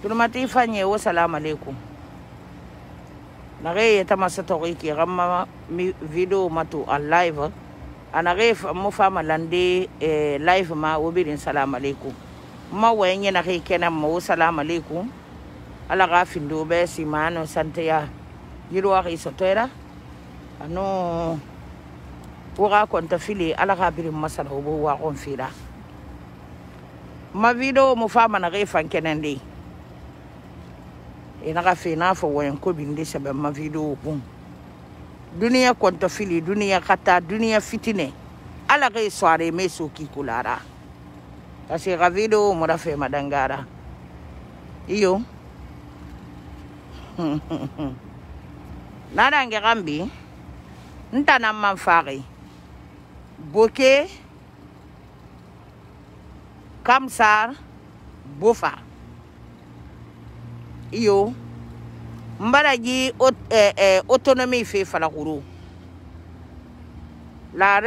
Turmati fanye wa salam alaikum. Nare yeta masatori ki ramma video matu en live. Anare mo fama lande live ma wobirin salam alaikum. Ma wenye na kena mo salam alaikum. Ala gafindo be simano santeya. Yiro wa isotera. Ano Wura konta fili ala gabirin masala obo wa konfira. Ma video mo fama na refan kenende. Ina ka fina fo wen ko bindi sebe ma video kun. Dunia konta fili, dunia kata, dunia fitine. Ala ga soare me so ki kulara. Kasi ga video mo da fe madangara. Iyo. Nana ngerambi. Ntana manfari. Boke Kamsar Bofa Iyo Mbaraji autonomie fait falakuru. La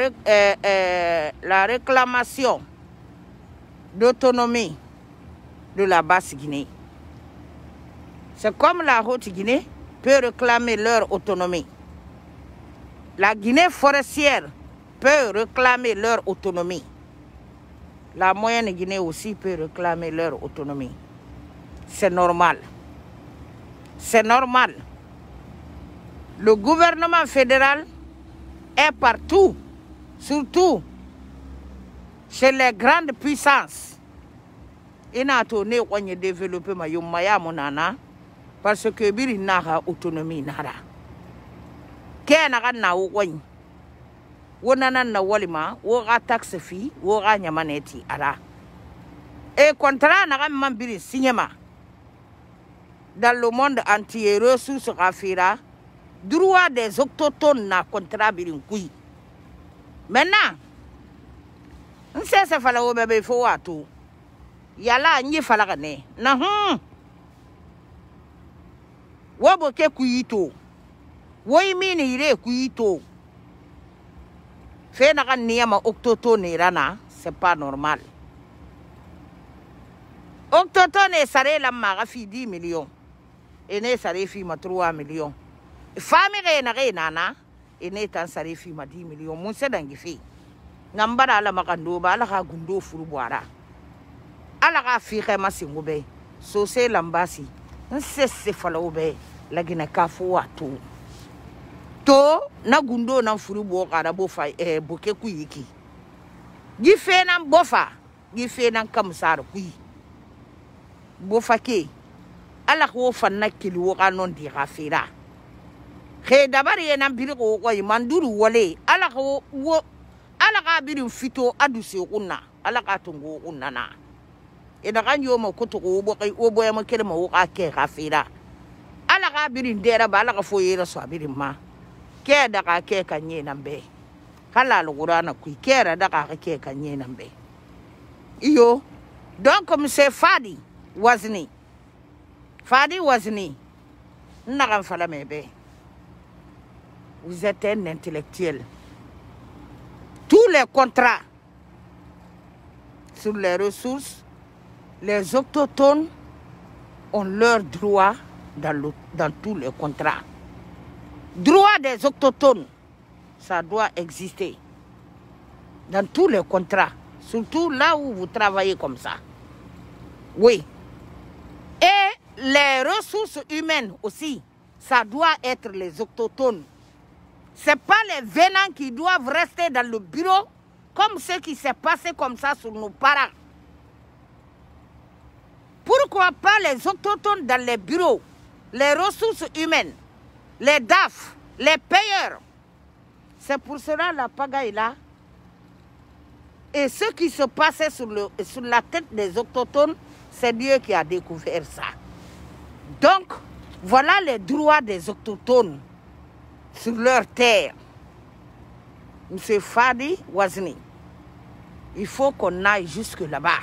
réclamation d'autonomie de la Basse-Guinée. C'est comme la Haute-Guinée peut réclamer leur autonomie. La Guinée forestière peut réclamer leur autonomie. La moyenne Guinée aussi peut réclamer leur autonomie. C'est normal. C'est normal. Le gouvernement fédéral est partout, surtout chez les grandes puissances. Il n'a tourné au développement Yumaya Monana parce que Biri n'a autonomie nara. Qu'est-ce que na wani? Wonana na walima, wora taxe fi, wora nyamaneti ara. Et contrat n'a même Biri cinéma. Dans le monde entier, ressources rafira, droit des autochtones na contrat Biri kui. Maintenant, on sait ce fala au bébé faut à tout. Yala n'y fala gane. Na Waboke kuito. Woi mini ire kuito. Fait na niyama autochtone rana, c'est pas normal. Autochtone sare la magafi 10 millions. Et ne sare fi ma 3 millions. Famille na nana, et ne tan sare fi ma 10 millions. Mon se dangi fi. Nambara la makando ba la ka gundo furuboara. Ala ka fi khema singube. So se lambasi. Nse fala obe la gina kafu watu. To na gundo na furubo kada bofa boke kuyiki. Gife na bofa, gife na kamsar kuyi. Bofa ke ala ko fanna kili wo kanon di gafira. Khe dabari na biri ko ko manduru wale ala ko wo ala ka biri fito aduse kunna ala ka tungo kunna na. Ina kanyo mo kutu ko bo kai obo ya makele mo ka ke gafira. Ala ka biri ndera ba ala ka foyera so biri ma. Kè daka kè kanye nambe. Kala lugurana kui kera daka kè kanye nambe. Iyo. Donc monsieur Fadi WAZNI. Fadi WAZNI. N'aram fala mebe. Vous êtes un intellectuel. Tous les contrats sur les ressources, les autochtones ont leurs droits dans tous les contrats. Droit des autochtones, ça doit exister dans tous les contrats, surtout là où vous travaillez comme ça. Oui. Et les ressources humaines aussi, ça doit être les autochtones. Ce n'est pas les venants qui doivent rester dans le bureau comme ce qui s'est passé comme ça sur nos parents. Pourquoi pas les autochtones dans les bureaux, les ressources humaines, les DAF, les payeurs? C'est pour cela la pagaille là. Et ce qui se passait sur la tête des autochtones, c'est Dieu qui a découvert ça. Donc, voilà les droits des autochtones sur leur terre. Monsieur Fadi WAZNI, il faut qu'on aille jusque là-bas.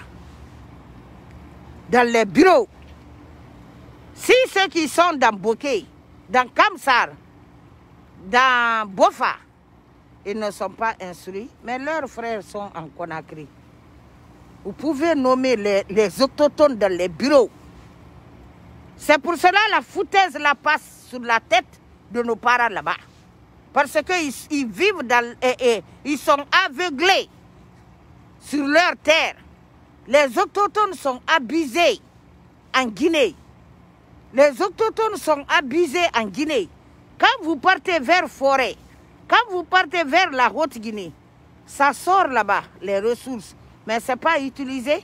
Dans les bureaux. Si ceux qui sont dans Boké, dans Kamsar, dans Bofa, ils ne sont pas instruits, mais leurs frères sont en Conakry. Vous pouvez nommer les autochtones dans les bureaux. C'est pour cela la foutaise la passe sur la tête de nos parents là-bas. Parce qu'ils vivent dans... ils sont aveuglés sur leur terre. Les autochtones sont abusés en Guinée. Les autochtones sont abusés en Guinée. Quand vous partez vers forêt, quand vous partez vers la Haute-Guinée, ça sort là-bas, les ressources. Mais ce n'est pas utilisé.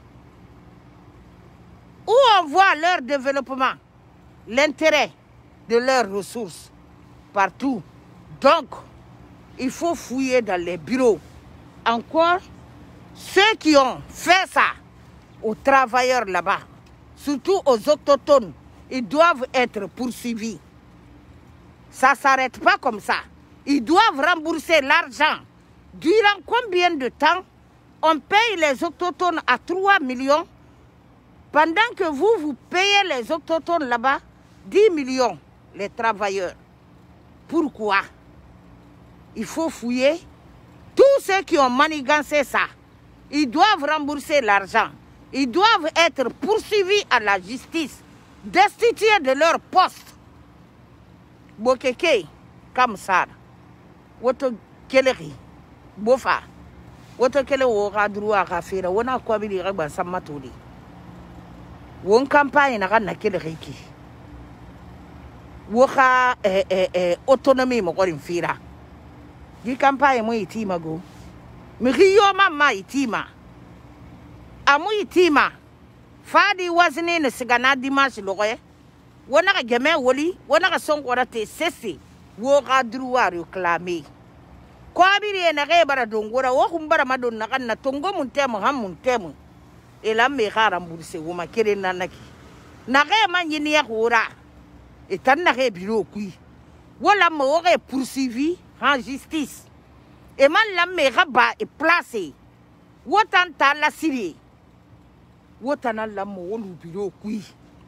Où on voit leur développement, l'intérêt de leurs ressources, partout. Donc, il faut fouiller dans les bureaux. Encore, ceux qui ont fait ça aux travailleurs là-bas, surtout aux autochtones, ils doivent être poursuivis. Ça ne s'arrête pas comme ça. Ils doivent rembourser l'argent. Durant combien de temps on paye les autochtones à 3 millions pendant que vous payez les autochtones là-bas 10 millions, les travailleurs. Pourquoi? Il faut fouiller. Tous ceux qui ont manigancé ça, ils doivent rembourser l'argent. Ils doivent être poursuivis à la justice, destitués de leur poste. Bokeke, comme ça. Woto keleri, bofa. Woto kele woga droit à faire. Wona kwa bili reba samatoli. Won campagne na kana keleri ki. Woka autonomie mo ko fira. Di campagne mo itima go. Mi riyo mama itima. Amu itima. Fadi WAZNI ne sigana dimanche loye. Wona ka geme woli, wona ka sonkora te sesi. Woga droit réclamer. Kwa biri na ga bara dongora wo kumbara madon na kan na tongo mun temu ham mun temu. Ela me khara mburse wo makere nanaki. Na ga manjini ya hora. Etan na ga biro kui. Wala mo ga poursuivi en justice. Et man la me raba et placé. Wotan ta la siri. Wotan la mo wolu biro kui.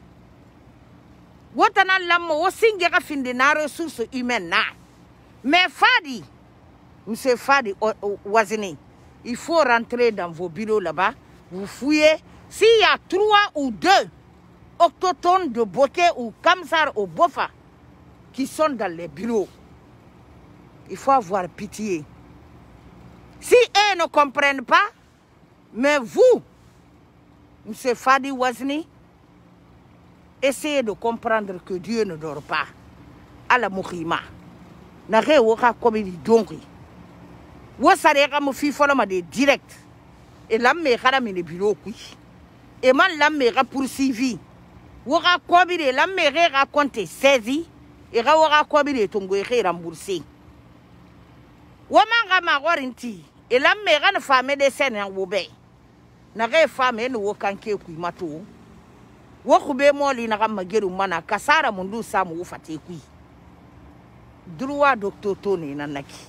Wotan la mo wo singe ga finde na ressources humaines na. Mais Fadi, monsieur Fadi WAZNI, il faut rentrer dans vos bureaux là-bas, vous fouillez. S'il y a 3 ou 2 autochtones de Boké ou Kamsar ou Bofa qui sont dans les bureaux, il faut avoir pitié. Si eux ne comprennent pas, mais vous, monsieur Fadi WAZNI, essayez de comprendre que Dieu ne dort pas. À la Moukima. Nare woka komedi donki. Wo sare ka mo fi fola ma de direct. Et la me khara mi ne bureau kui. Et man la me ra poursuivi. Woka komedi la me ra compte saisi. Et ra woka komedi tongo e rembourser. Wo manga ma warinti. Et la me ra na femme de scène en wobe. Na re femme no wokanke kui mato. Wo khube mo li na ma geru mana kasara mundu samu wo fate kui. Droit docteur Tony nanaki.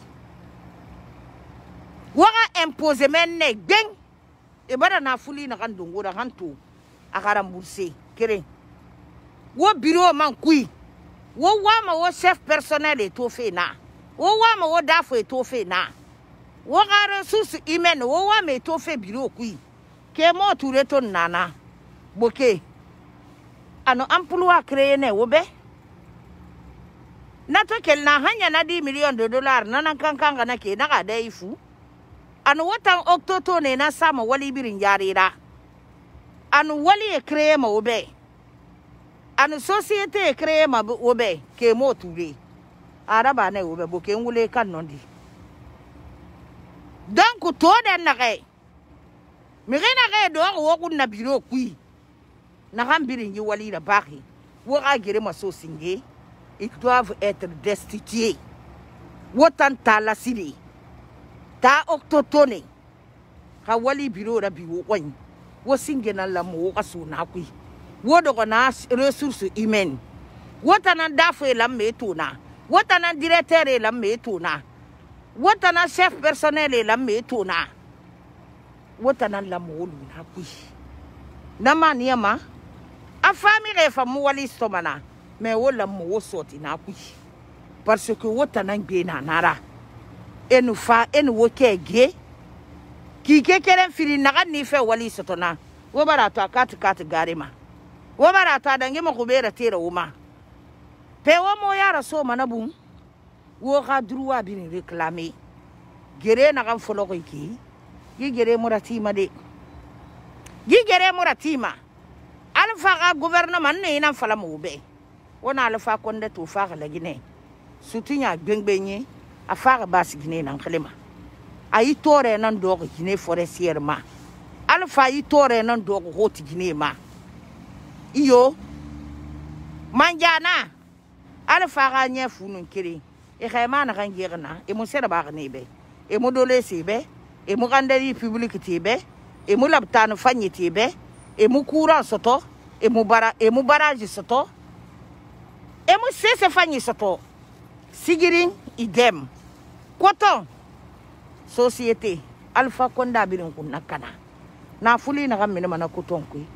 Wara imposé men ne beng. E bada na fuli na kandongo da kanto akara mburse kere. Wo bureau man kui. Wo wama wo chef personnel e to fe na. Wo wama wo dafo e to fe na. Wo ga ressources humaines wo wama e to fe bureau kui. Ke mo tu reton nana. Boke. Ano emploi créé ne wo be. Nato kel na hanya na $10 millions nana kankanga na ke na ga dai fu anu watan octobre na sama wali birin yarira anu wali e créer ma obe anu société e créer ma obe ke mo touré araba na obe bo ke ngule kan nondi donc to den na ga mi rena ga do wo kun na biro kui na ham birin yi wali da baki wo ga gere ma so singe. Ils doivent être destitués. Wotan ta la siri. Ta octotone. Ha wali biro da biwo wany. Wo singena la mo kasu na kui. Wodo na ressources humaines. Wotan dafo la metuna. Wotan directeur la metuna. Wotan chef personnel la metuna. Wotan la mo lu na kui. Na maniama. A famille fa mo wali stomana. Mais wala mo sorti na kui parce que wota nan gbe na nara enu fa enu woke ge ki ke keren fili na ni fe wali sotona wo bara to kat garima wo bara ta dange mo ko bera tera wuma pe wo mo yara so manabun wo ga droit bi ni réclamer gere na kan folo ko ki gi gere muratima de gi gere muratima alfa ga gouvernement ne ina fala mo be wona alfa konde to fa la Guinée sutinya gbengbenye afa bas Guinée nan khlema ayi tore nan do ko Guinée forestière ma alfa yi tore nan do ko hoti Guinée ma iyo manjana alfa ga nya funun kiri e khayma na kan gerna e mo sera ba ne be e mo dole sebe e mo gandari public tibe e mo labtan fanyi tibe e mo courant soto e mo barrage soto e mo sese fanyi soto sigirin idem coton société alpha konda birin kunna kana na fuli na gamme mana coton kui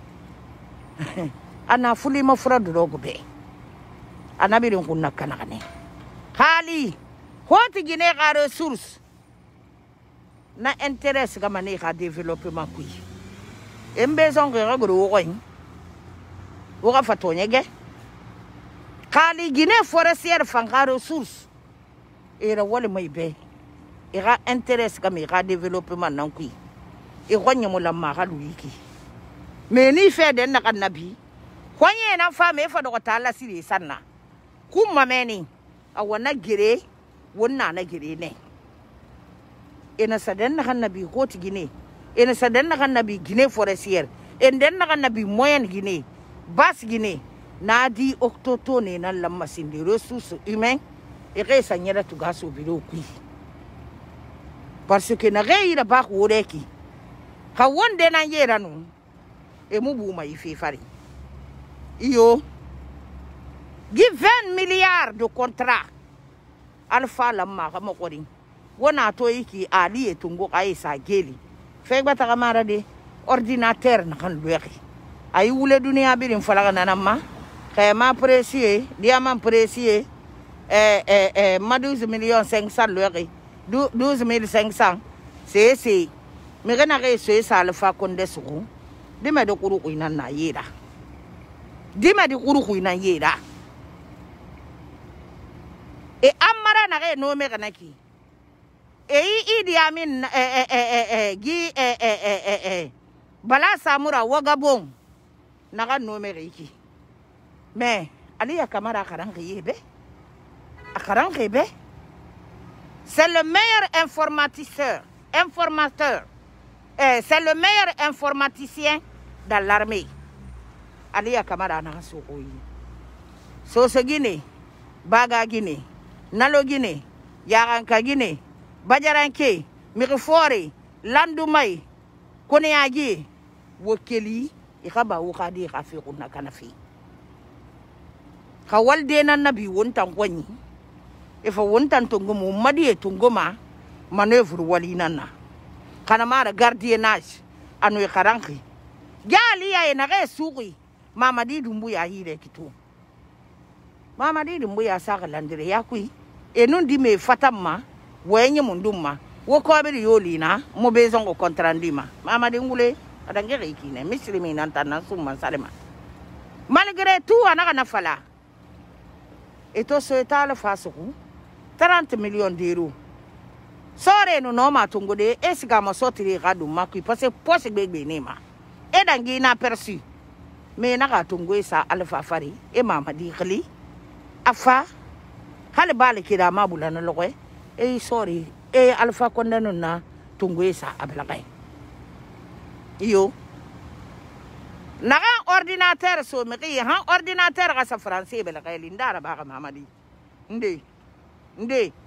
ana fuli ma fura dogo be ana birin kunna kana ne hali hoti Guinée ga ressource na intéresse ga mané ga développement kui embezon ga gro wo ga fatonyege hali Guinée forestière fanga ressource era wala mai be era intéresse ga mi ga développement nan kui e gonya mo lamma ga luiki me ni fe den na kan nabi konye na fa me fa do ta la siri sanna kuma meni awana gire wonna na gire ne ina sadan na kan nabi ko ti Guinée ina sadan na kan nabi Guinée forestière en den na kan nabi moyenne Guinée basse Guinée na di octoto ne nan lamma sindi ressources humaines e resa nyera tu gaso biro kui parce que na reira ba koreki ka wonde na yera no e mu bu mai fi fari iyo give 20 milliards de contrat alfa lamma ka mokori wona to yiki ali etungo kai sa geli fe gbata kamara de ordinateur na kan lueki ay wule dunia birin falaga nanama kayma précieux diamant précieux ma 12 millions 500 lueki 12 500 c'est me gana re ça alfa konde suku dima de kuru kuina na yeda dima de kuru kuina yeda e amara na re no me kana ki e idi amin gi bala samura wagabon na ga no me ki mais aliya kamara karan yebe akaran rebe c'est le meilleur informateur c'est le meilleur informaticien dans l'armée. Aliya kamara na sokoyi. Soso Guinée, Baga Guinée, Nalo Guinée, Yaranka Guinée, Bajaranke, Mirifore, Landumai, Koneagi, Wokeli, Ikaba Wokadi Rafiruna Kanafi. Kawalde na nabi wontan kwani. If a wontan tungumu madi tunguma manœuvre walinana. Kanamara gardiennage anu karanki gali ya na re suri Mamady dumbuya hire kitu Mamady dumbuya saka landire yakui enun di me fatamma wenye mundumma wo ko be yoli na mo bezon ko contrandima Mamady ngule adangere ikine muslimi nan tan summa salema malgré tout anaka na fala eto so etale fasuku 30 millions d'euros sore no no matungode esiga masotiri gadu makui parce que poche gbegbe nema e dangi na perçu me na ga tungo sa alfa fari e Mamady khali afa hal bale kida mabula na lokoy e sorry e alfa kondano na tungo sa ablakay iyo na ordinateur so me ki han ordinateur ga sa français belakay lindara ba ga Mamady nde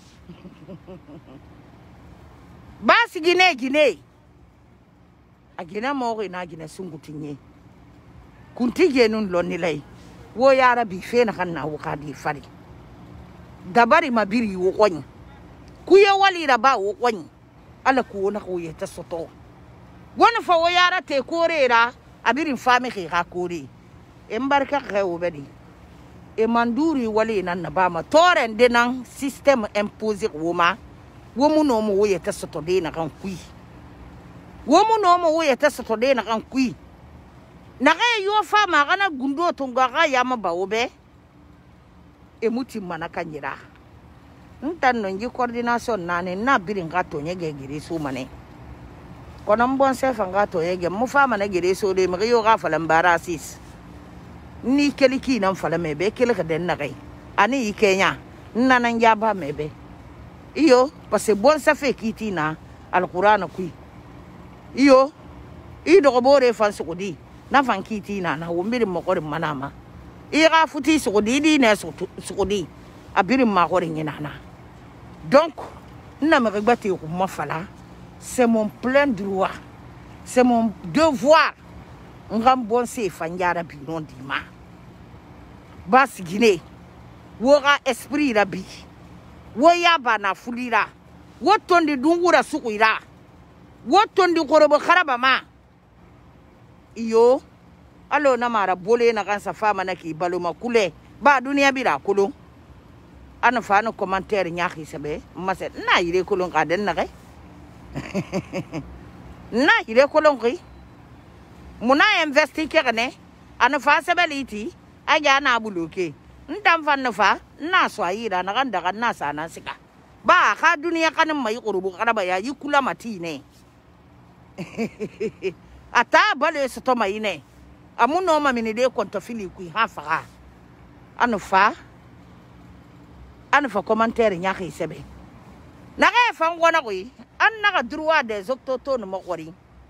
basi Guinée agina mori na gina sungutinye kuntige nun lonilay wo yara bi fe na kan na wukadi fari dabari mabiri wo kwany kuye wali da ba wo kwany ala ku na ku yeta soto wona fa wo yara te korera abirin fami ka kore embarka ka wo bedi e manduri wali nan na ba ma toren denan système imposé woma womu no mo wo yeta soto de na kan kui womu no mo wo yeta soto de na kan kui Nage yo fama kana gundo tunga ga yama baobe. E muti mana kanyira. Ntan no ngi coordination nane na birin ga to nyege giri su mane. Kono mbon se fanga to yege mu fama na giri so de mi yo ga falan barasis. Ni keliki nan fala mebe kelika den nage. Ani Kenya nana njaba mebe. Iyo parce bon ça fait kiti na alquran kui. Iyo I do bore fan sukudi na fan kiti na wombiri mokore manama. Ira futi sukudi di ne sukudi abiri makore nginana. Donc na me regbati ko mafala c'est mon plein droit. C'est mon devoir. Ngam bon se fanjara bi non dima. Bas Guinée. Wora esprit rabi. Woya bana fulira. Wotondi dungura sukuira. Wotondi korobo kharaba ma. Iyo. Alo na mara bole na kansa fama na ki baloma kule. Ba dunia bira kulung. Ana fa no commentaire nyaki sebe. Mase na ire kulung ka den na kay. Na ire kulung ki. Muna investi kene. Ana fa sebe liti. Aja na buluke. Ndam fan fa na swahira na ganda kan na sana sika ba ka dunia kan mai kurubu kana ba ya yikula matine ata bale so to mai ne amuno ma mini de konto fili ku ha fa anu fa commentaire nya kai sebe na ga fa ngona ku an na ga droit des octotones mo kori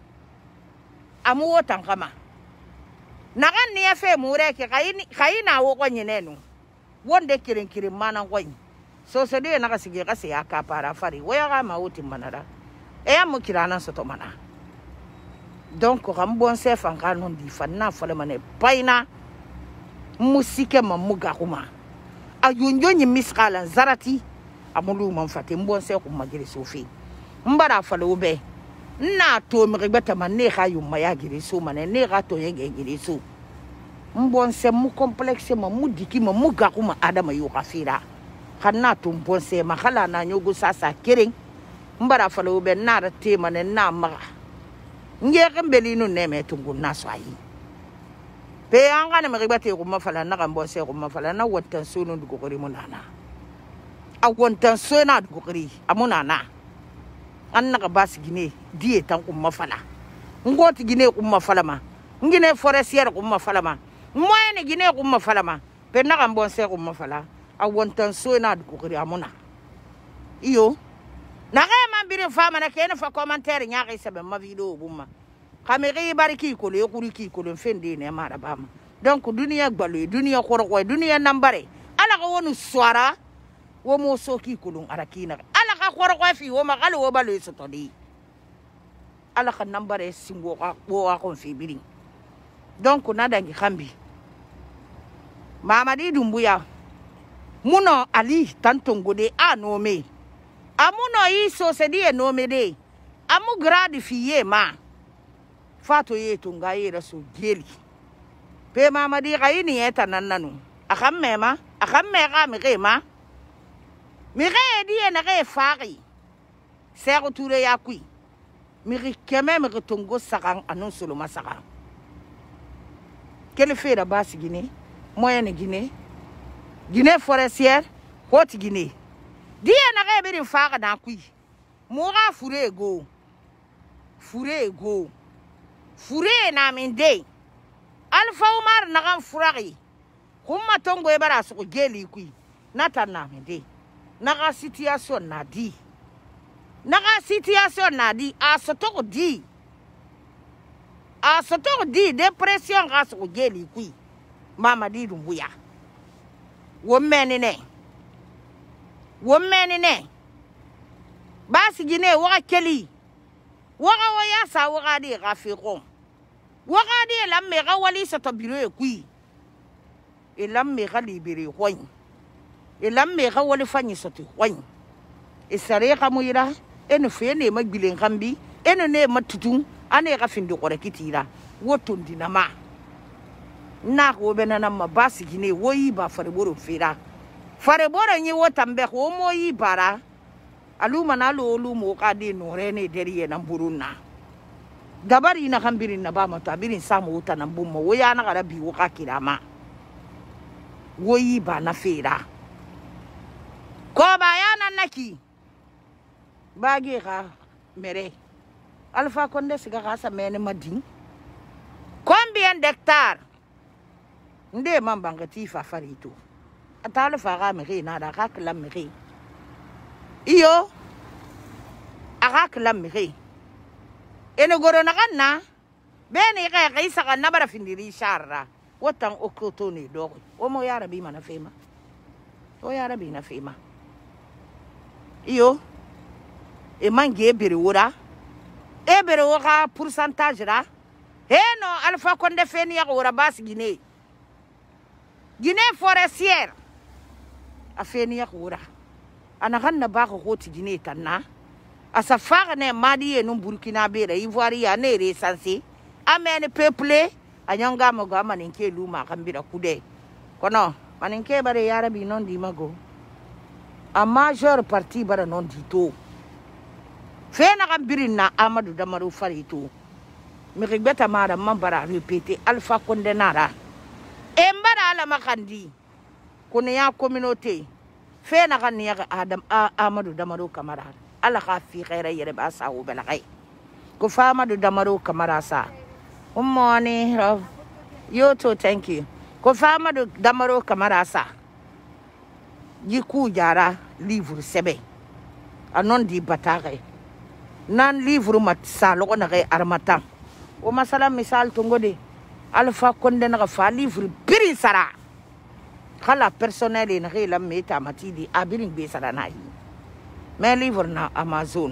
amu wotan kama na ga ni afe mure ke kai na wo ko nyinenu wonde kirin mana ngoy so se de na kasige kase ya ka para fari waya ga ma wuti manara e ya mo kirana so to mana donc ram bon se fan ka non di fan na fale mane paina musike ma muga kuma ayunjo nyi miskala zarati amulu man fate mbon se ko magiri sofi mbara fale ube na to mi regbata man ne ga yumma ya giri so mane ne ga to yenge giri so mbon se mu complexe ma mu diki ma mu gakuma adama yo kafira kana to mbon se ma khala na nyogo sasa kering mbara falo be na rate ma ne na ma ngere mbeli no ne me tungu na swayi pe anga ne mribate ko ma fala na mbon se ko ma fala na wontan so no dugo kori munana a wontan so na dugo kori amunana an na bas Guinée die tan ko ma fala ngoti Guinée ko ma fala ma ngine forestière ko ma fala ma moyenne Guinée ko ma fala ma pe na kan bon se ko ma fala a wontan so na ko kori amuna iyo na ga man bire fama na ken fa commentaire nya ga sebe ma video bumma kamere bariki ko le kuri ki ko le fende ne ma da bam donc dunia gbalo dunia khoro ko dunia nambare ala ko wonu swara wo mo so ki ko lun arakina ala ka khoro ko fi wo ma galo wo balo so to di ala ka nambare singo ka wo ko fi biri donc na dangi khambi Mamady Doumbouya muno ali tantongode a nome amuno yi so se di nome de amu grade fiye ma fato ye tunga ye raso geli pe Mamady gaini eta nananu akam mema akam mega mema mi re di na re fari sero ture ya kui mi keme mi tongo sakang anon solo masaka quel fait la basse Guinée moyenne Guinée Guinée forestière haute Guinée di na re be fara na kui mora fure na minde Alpha Omar na gan furari kuma tongo e bara so geli kui nata na minde naga situation na di a soto di depression ga so geli kui Mamady Doumbouya wo menene basi Guinée wa keli wa ya sa wa di rafiko wa di la me ga wali soto biro e kui e la me ga libere hoy e la me ga wali fanyi soto hoy e sare ga muira e no fe ne magbilen kambi e no ne matutun ane ga findi ko rekitira woto ndinama na ko benana ma basi Guinée wo yi ba fare boro fira fare boro nyi wotambe ko mo yi bara aluma na lo mo ka de no rene deriye na buruna dabari na kambirin na ba mato abirin samu uta na bumma woya na gara bi woka kirama woyi ba na fera ko ba ya nan naki bage ka mere Alpha Condé siga kasa mene madin combien d'hectares nde mambanga tifa farito atala faga mere na da ka kala mere iyo aga kala mere ene goro na kanna bene ka isa kan na bara findiri sharra watan okoto ne do o mo yara bi mana fema o yara bi na fema iyo e mangi ebere wora ebere woka pourcentage ra no Alpha Condé feni ya wora bas Guinée forestière a feni ya wora ana ganna ba ko hoti Guinée tanna asa faga ne madi e no Burkina bere Ivoire ya ne recensé amene peuple anyanga mo ga maninke luma kambira kude kono maninke bare yara bi non di mago a majeure partie bara non di to fena kambirin na Amadou Damaro farito mi rigbeta mara mambara répéter Alpha Condé nara embara ala makandi kono ya communauté fena kan ya Adam Amadou Damaro Camara ala ka fi khaira yere ba sa o bela kay ko fa Amadou Damaro Camara sa morning you too thank you ko fa Amadou Damaro Camara sa jiku jara livre sebe anon di batare nan livre mat sa lo na kay armatan o masala misal tungode Alpha Condé na fa livre biri sara kala personnel na kay la meta matidi abirin be sara na yi mais livre na Amazon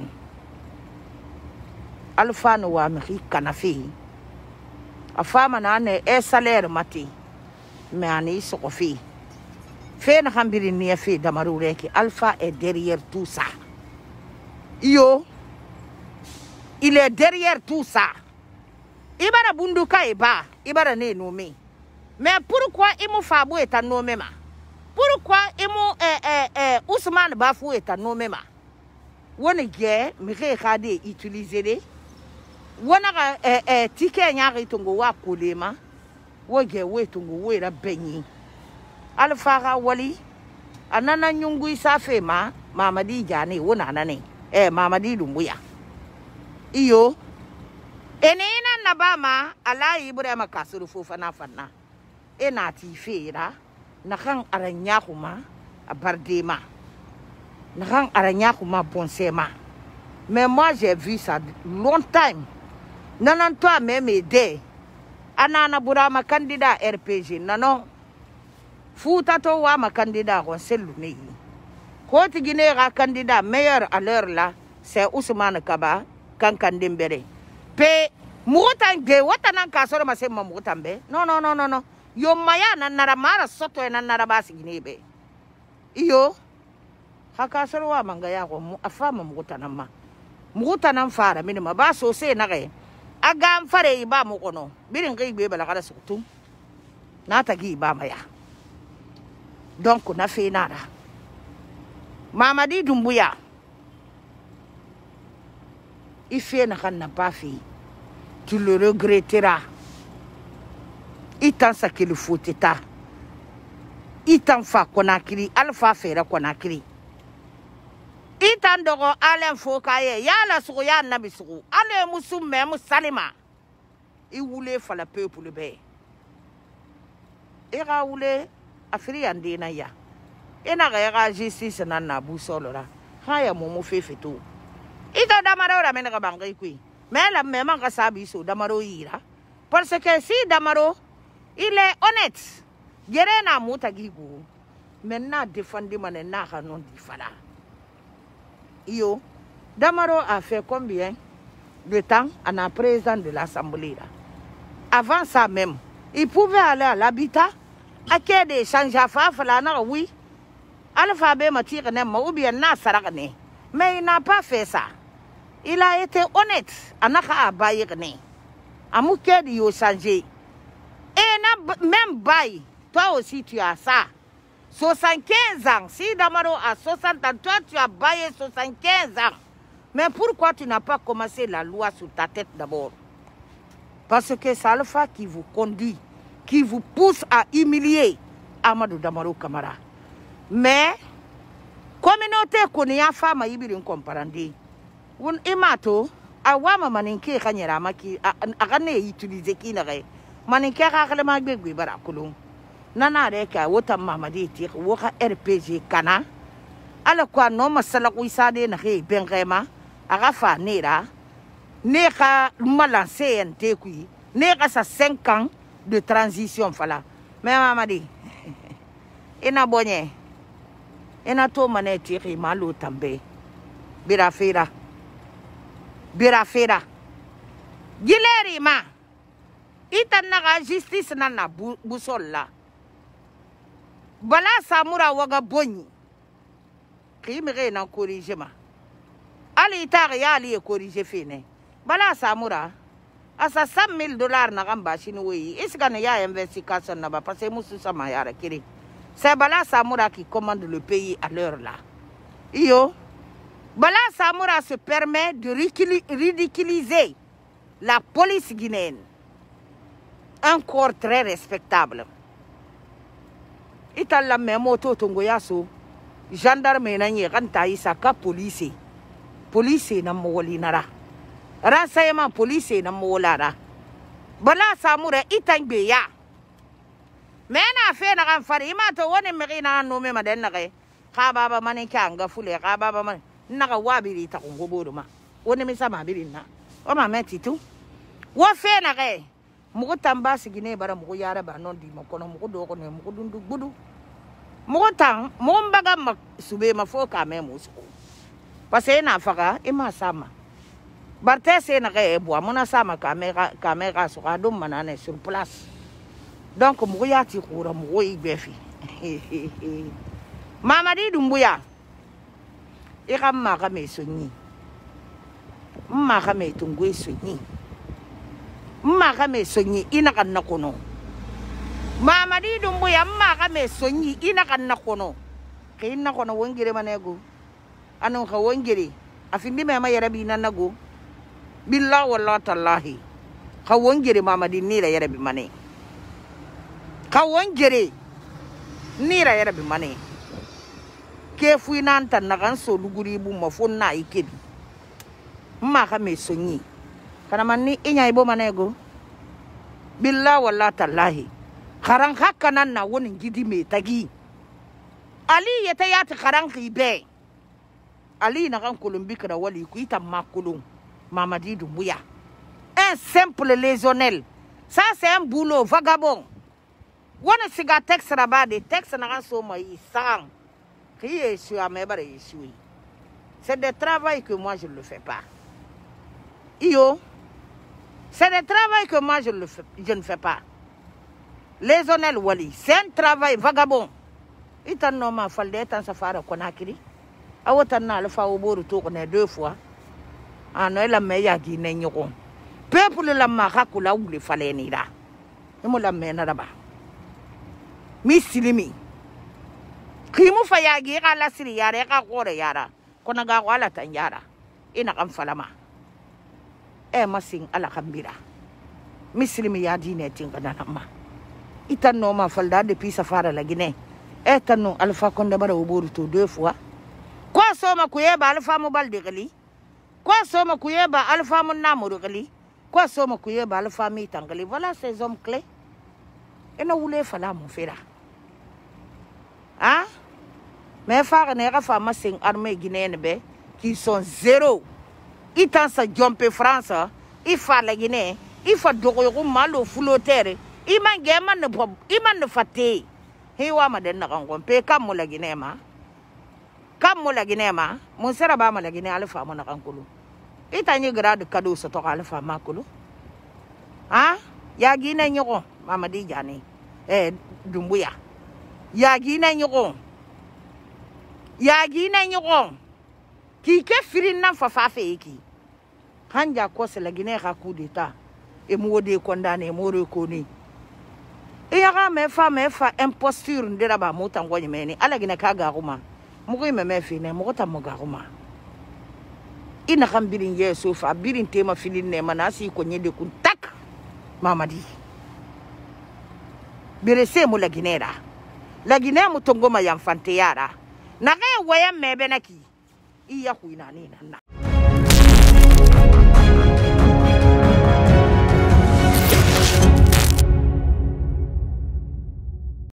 Alpha no wa mi kana fi a fama na ne e salaire mati mais ani so ko fi na hambirin ni fi Damaro reki Alpha est derrière tout ça yo il est derrière tout ça ibara bunduka eba ibara ne nommé mais pourquoi imu Fabo est nommé ma pourquoi imu Ousmane Bafou est nommé ma woni ge mi khade utiliser de wona ticket nyaari tungo wa kolema woge wetungo wera benyi Alpha ga wali anana nyungu isafe ma Mamady jani wona nane Mamady Doumbouya iyo enena nabama ala Ibrahima Kasuru Fofana fanna enati fera na kan aranya kuma abardema na kan aranya kuma bonsema mais moi j'ai vu ça longtemps nanan toi même aidé anana burama candidat RPG nanon Fouta to wa ma candidat on selune ko ti Guinée ra candidat meilleur à l'heure là c'est Ousmane Kaba kan Kandembere pe mutan de watanan kasoro ma se ma mutambe non yo maya na nara mara soto na nara basi Guinée be iyo hakasoro wa manga ya ko afama mutanam fara minima ba so se na ga agam fare ba mu kono birin ga igbe bala kada sukutum na tagi ba maya donc na fe nara Mamady Doumbouya il fait na kan na pas fait tu le regretteras il t'en sa qu'il faut teta il t'en fa konakiri Alpha fera konakiri il t'en dogo Alain Fokaye ya la suku ya nabi suku ale musumme musalima il voulait faire le peuple be il a voulu afiri andina ya ina ga justice na bu solora haya momo fefeto ito Damaro ra menga bangai kui mais la même ka sabi so Damaro ira parce que si Damaro il est honnête gerena muta gigu maintenant défendre manena kanon di fala yo Damaro a fait combien de temps en président de l'Assemblée là avant ça même il pouvait aller à l'habitat à quel des change à faire là oui Alpha be matire ne ma ou bien na sarakane mais il n'a pas fait ça il a été honnête anaka abayirne amuke di yo changer et na même bail toi aussi tu as ça 75 ans si Damaro a 60 ans toi tu as baillé 75 ans mais pourquoi tu n'as pas commencé la loi sur ta tête d'abord Parce que c'est Alpha qui vous conduit, qui vous pousse à humilier Amadou Damaro Camara. Mais, communauté connaît une femme à y comprendre. Un imato, a wama maninke kanyera maki, a gane utiliser qui n'aurait. Maninke a le magbe barakulum. Nana reka, wota Mamady tir, woka RPG kana. Alors quoi, non, ma salawisade n'a rien, ben vraiment, a rafa nera. Nera malancé un tekui. Nera sa 5 ans de transition, fala. Mais Mamady, ina bonye. Ina to maneti malo tambe. Birafera. Birafera. Gileri ma. Itan naga justice nana busol la. Bala Samoura waga bonyi. Kimere na corrige ma. Ali itari ya ali corrige fine. Bala Samoura. Asa $100,000 na gamba chinoui. Iskane ya investigation na ba parce que musu sama yara kiri. C'est Bala Samoura qui commande le pays à l'heure là. Yo. Bala Samoura se permet de ridiculiser la police guinéenne. Un corps très respectable. Itala memoto tongoyaso. Gendarme nanye kanta isaka police. Police na molinara. Renseignement police na molara. Bala Samoura itangbe ya. Mena fe na kan fari ima to woni mi na no me maden na kai ka baba mane kanga fule ka baba man na ka wabiri ta ko bodo ma woni mi sama birin na o ma meti tu wo fe na kai mu ko tamba sigine bara mu ko yara ba non di mo kono mu ko do ko ne mu ko dundu budu mu ko tan mo mbaga ma sube ma fo ka me mu su parce que na faka ima sama barte se na kai bo amona sama kamera so ka dum manane sur place. Donc, Mouya Tikoura, Mouy Befi. Mamady Doumbouya. Iram Marame Soni. Marame Tungwe Soni. Marame Soni, Inakan Nakono. Mamady Doumbouya, Marame Soni, Inakan Nakono. Kina Kono Wengiri Manego. Anonka Wengiri. Afindi Mama Yarabi Nanago. Billah Wallah Tallahi. Kawangiri Mamady Nila Yarabi Mane. Kawangere nira yara bi mane ke fuinan tan na kan so luguri bu ma fon na ikebi ma ka me sonyi kana manni inya ibo manego billah walla tallahi kharan hakkanan na wonin gidi me tagi ali yata yata kharan khibe ali na kan kolombi kana wali ku ita makulum Mamady Doumbouya un simple lésonnel ça c'est un boulot vagabond. Wana siga texte là-bas, des textes n'a so moi sang. Qui est sur à me bare ici. C'est des travail que moi je ne le fais pas. Yo. C'est des travail que moi je ne fais pas. Les honnêtes wali, c'est un travail vagabond. Itan no ma falde tan safara konakiri. Awotan na le fa oboru to connaît 2 fois. Ano la meya Guinée nyoko. Peuple la marakula ou le fallait ni là. Et mo la mena là-bas. Misilimi. Kimu fayagi ala siri yara ka kore yara. Kona ga wala tan yara. Ina kam falama. Masing ala kambira. Misilimi ya dine tinga nanama. Itan no ma falda depuis safara la Guinée. Tan no alfa konda bara oboru to 2 fois. Kwa soma kuyeba alfa mobal de gali. Kwa soma kuyeba alfa mon namuru gali. Kwa soma kuyeba alfa mi tangali. Voilà ces hommes clés. Et nous voulons faire mon frère. Hein? Mais faire ne femme sing armée guinéenne qui sont 0. Ils t'en sa jumper France, il faut la Guinée, il faut dorer malo flotteur. Il m'a ne faté. He wa maden na kankompe kam la Guinée ma. Kam la Guinée ma, mon sera ba la Guinée alfa mon na kankulu. Itani grade cadeau sa to alfa makulu. Hein? Ya Guinée nyoko. Mamady Jani Doumbouya ya Guinée nyoko ki ke firin nan fa ki hanja ko se la Guinée ka coup d'état et mo de condamné mo reconnu e ya ga me fa imposture ndira ba mo tango nyemeni ala Guinée ka ga kuma mo ko me fine mo ko ta mo ga kuma ina kan birin yeso fa birin tema filin ne manasi ko nyede kun tak Mamady birese mu la Guinée mu tongo ma yamfante yara na ga waya mebe naki iya huina ni na